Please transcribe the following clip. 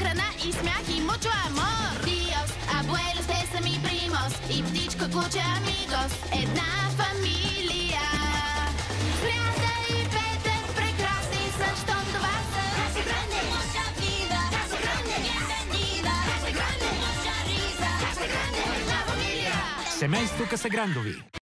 храна и смях и мучо амор. Диос, абуелос, те са ми примос. И птичка, куче, амигос. Една фамилия. Смята и Петър прекрасни, защо това са? Casa Grande, mucha vida. Casa Grande, bienvenida. Casa Grande, mucha risa. Casa Grande, una familia. Семейство Касаграндови.